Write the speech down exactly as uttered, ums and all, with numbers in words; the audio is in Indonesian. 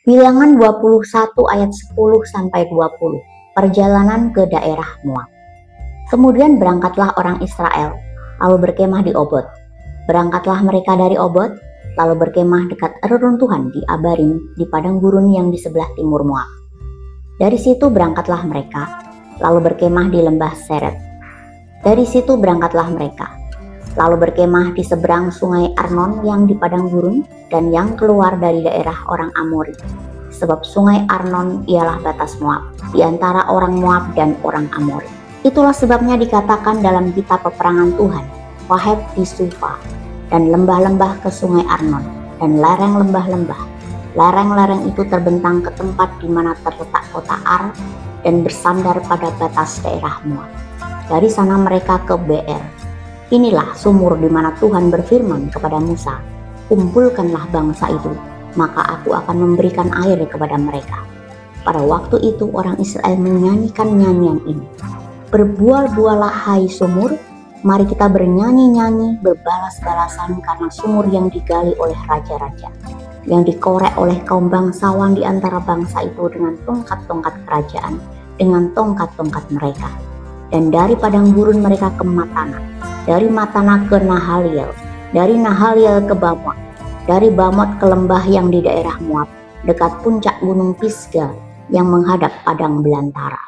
Bilangan dua puluh satu ayat sepuluh sampai dua puluh. Perjalanan ke daerah Moab. Kemudian berangkatlah orang Israel, lalu berkemah di Obot. Berangkatlah mereka dari Obot, lalu berkemah dekat reruntuhan di Abarim di padang gurun yang di sebelah timur Moab. Dari situ berangkatlah mereka, lalu berkemah di lembah Seret. Dari situ berangkatlah mereka, lalu berkemah di seberang sungai Arnon yang di padang gurun dan yang keluar dari daerah orang Amori. Sebab sungai Arnon ialah batas Moab, di antara orang Moab dan orang Amori. Itulah sebabnya dikatakan dalam kitab peperangan Tuhan, Waheb di Sufa, dan lembah-lembah ke sungai Arnon, dan lereng lembah-lembah. Lereng-lereng itu terbentang ke tempat di mana terletak kota Ar, dan bersandar pada batas daerah Moab. Dari sana mereka ke Beer. Inilah sumur di mana Tuhan berfirman kepada Musa, kumpulkanlah bangsa itu, maka aku akan memberikan air kepada mereka. Pada waktu itu orang Israel menyanyikan nyanyian ini. Berbual-bualah hai sumur, mari kita bernyanyi-nyanyi, berbalas-balasan karena sumur yang digali oleh raja-raja, yang dikorek oleh kaum bangsawan di antara bangsa itu dengan tongkat-tongkat kerajaan, dengan tongkat-tongkat mereka. Dan dari padang gurun mereka ke Matana, dari Matana ke Nahaliel, dari Nahaliel ke Bamot, dari Bamot ke lembah yang di daerah Moab, dekat puncak gunung Pisga yang menghadap padang belantara.